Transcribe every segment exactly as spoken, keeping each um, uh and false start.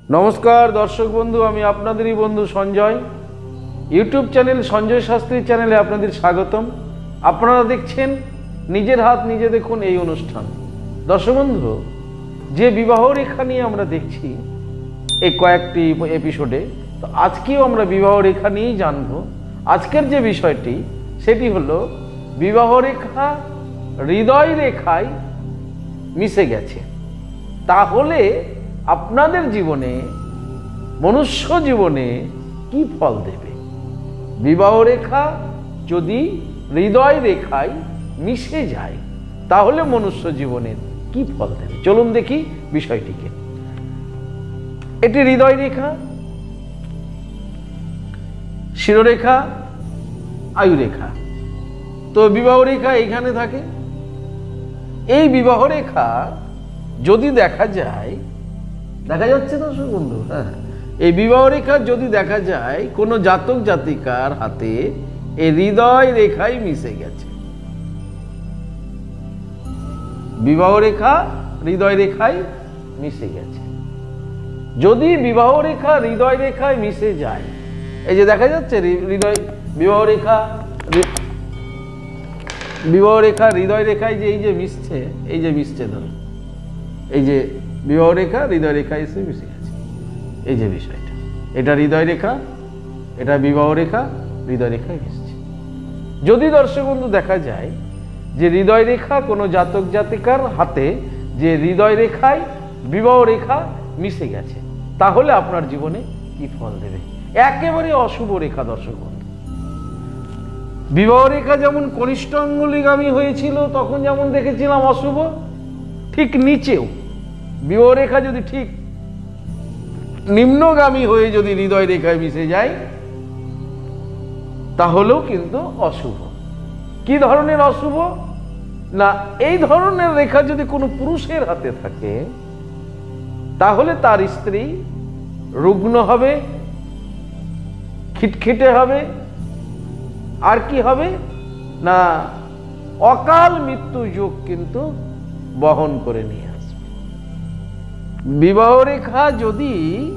नमस्कार दर्शक बंधु आमी आपनादेरই बंधु संजय यूट्यूब चैनल संजय शास्त्री चैनले आपनादेर स्वागतम। आपनारा देखছেন निजेर हाथ निजे देखुन এই অনুষ্ঠান। दर्शक बंधु जे विवाह रेखा निये आमरा देखছি এই কয়েকটি এপিসোডে, তো আজকেও আমরা বিবাহ রেখা নিয়েই জানবো। আজকের যে বিষয়টি সেটি হলো বিবাহ রেখা হৃদয় রেখায় মিশে গেছে, তাহলে আপনাদের জীবনে মনুষ্য জীবনে কি ফল দেবে। বিবাহ রেখা যদি হৃদয় রেখায় মিশে যায় তাহলে মনুষ্য জীবনের কি ফল দেবে, চলুন দেখি বিষয়টিকে। এটি হৃদয় রেখা, শিরোরেখা, আয়ু রেখা। তো বিবাহ রেখা এইখানে থাকে। এই বিবাহ রেখা যদি দেখা যায়, দেখা যাচ্ছে দর্শক বন্ধু, হ্যাঁ, এই বিবাহ রেখা যদি দেখা যায় কোনো জাতক জাতিকার হাতে এই হৃদয় রেখায় মিশে গেছে, বিবাহ রেখা হৃদয় রেখায় মিশে গেছে। যদি বিবাহ রেখা হৃদয় রেখায় মিশে যায়, এই যে দেখা যাচ্ছে হৃদয় বিবাহ রেখা বিবাহ রেখা হৃদয় রেখায় যে এই যে মিশছে, এই যে মিশছে ধরুন, এই যে বিবাহ রেখা হৃদয় রেখায় এসে মিশে গেছে, এই যে বিষয়টা, এটা হৃদয় রেখা, এটা বিবাহ রেখা হৃদয় রেখায় মিশছে। যদি দর্শক বন্ধু দেখা যায় যে হৃদয় রেখা কোনো জাতক জাতিকার হাতে যে হৃদয় রেখায় বিবাহ রেখা মিশে গেছে, তাহলে আপনার জীবনে কি ফল দেবে। একেবারে অশুভ রেখা দর্শক বন্ধু। বিবাহ রেখা যেমন কনিষ্ঠ আঙ্গুলিগামী হয়েছিল তখন যেমন দেখেছিলাম অশুভ, ঠিক নিচেও বিবাহ রেখা যদি ঠিক নিম্নগামী হয়ে যদি হৃদয় রেখায় মিশে যায় তাহলেও কিন্তু অশুভ। কি ধরনের অশুভ না, এই ধরনের রেখা যদি কোনো পুরুষের হাতে থাকে তাহলে তার স্ত্রী রুগ্ন হবে, খিটখিটে হবে, আর কি হবে না অকাল মৃত্যু যোগ কিন্তু বহন করে নিয়ে আসবে। বিবাহ রেখা যদি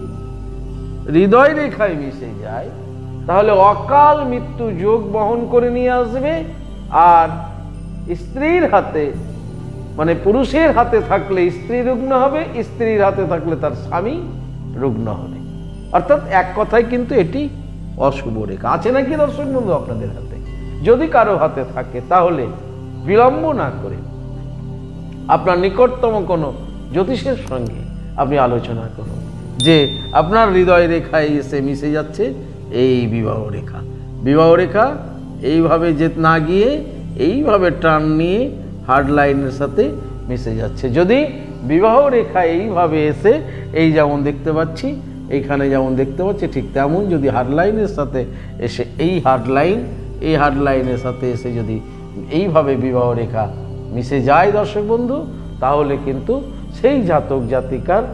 হৃদয় রেখায় মিশে যায় তাহলে অকাল মৃত্যু যোগ বহন করে নিয়ে আসবে। আর স্ত্রীর হাতে মানে পুরুষের হাতে থাকলে স্ত্রী রুগ্ন হবে, স্ত্রীর হাতে থাকলে তার স্বামী রুগ্ন হবে। অর্থাৎ এক কথায় কিন্তু এটি অশুভ রেখা। আছে নাকি দর্শক বন্ধু আপনাদের হাতে? যদি কারো হাতে থাকে তাহলে বিলম্ব না করে আপনার নিকটতম কোনো জ্যোতিষের সঙ্গে আপনি আলোচনা করুন যে আপনার হৃদয় রেখায় এসে মিশে যাচ্ছে এই বিবাহ রেখা। বিবাহ রেখা এইভাবে যে না গিয়ে এইভাবে টান নিয়ে হার্ড লাইনের সাথে মিশে যাচ্ছে। যদি বিবাহ রেখা এইভাবে এসে এই যেমন দেখতে পাচ্ছি, এইখানে যেমন দেখতে পাচ্ছি ঠিক তেমন যদি হার্ড লাইনের সাথে এসে এই হার্ড লাইন এই হার্ড লাইনের সাথে এসে যদি এইভাবে বিবাহ রেখা মিশে যায় দর্শক বন্ধু, তাহলে কিন্তু সেই জাতক জাতিকার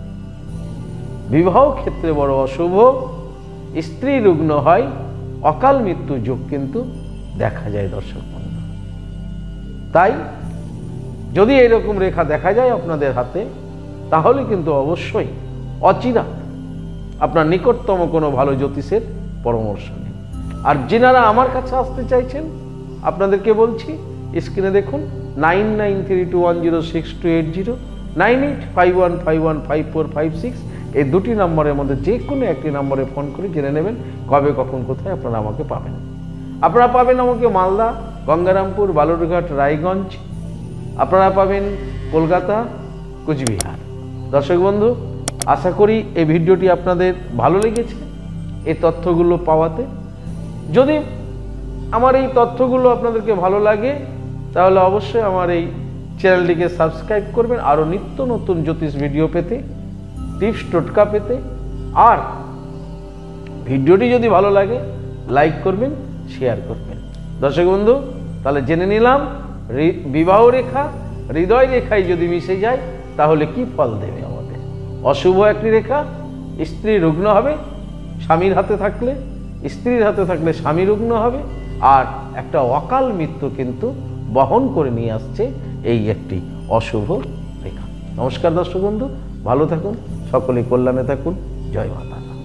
বিবাহ ক্ষেত্রে বড় অশুভ, স্ত্রী রুগ্ন হয়, অকাল মৃত্যু যোগ কিন্তু দেখা যায় দর্শক বন্ধু। তাই যদি এরকম রেখা দেখা যায় আপনাদের হাতে তাহলে কিন্তু অবশ্যই অচিরা আপনার নিকটতম কোনো ভালো জ্যোতিষের পরামর্শ নিন। আর যিনারা আমার কাছে আসতে চাইছেন আপনাদেরকে বলছি, স্ক্রিনে দেখুন nine nine three two one zero six two eight zero nine eight five one five one five four five six এই দুটি নম্বরের মধ্যে যে কোনো একটি নম্বরে ফোন করে জেনে নেবেন কবে কখন কোথায় আপনারা আমাকে পাবেন। আপনারা পাবেন আমাকে মালদা, গঙ্গারামপুর, বালুরঘাট, রায়গঞ্জ, আপনারা পাবেন কলকাতা, কুচবিহার। দর্শক বন্ধু, আশা করি এই ভিডিওটি আপনাদের ভালো লেগেছে এই তথ্যগুলো পাওয়াতে। যদি আমার এই তথ্যগুলো আপনাদেরকে ভালো লাগে তাহলে অবশ্যই আমার এই চ্যানেলটিকে সাবস্ক্রাইব করবেন আরও নিত্য নতুন জ্যোতিষ ভিডিও পেতে, টিপস টোটকা পেতে। আর ভিডিওটি যদি ভালো লাগে লাইক করবেন, শেয়ার করবেন। দর্শক বন্ধু, তাহলে জেনে নিলাম বিবাহ রেখা হৃদয় রেখায় যদি মিশে যায় তাহলে কি ফল দেবে আমাদের। অশুভ একটি রেখা, স্ত্রী রুগ্ন হবে, স্বামীর হাতে থাকলে স্ত্রীর হাতে থাকলে স্বামী রুগ্ন হবে, আর একটা অকাল মৃত্যু কিন্তু বহন করে নিয়ে আসছে এই একটি অশুভ রেখা। নমস্কার দর্শক বন্ধু, ভালো থাকুন। সকলে কল্যাণে থাকুন। জয় মাতা।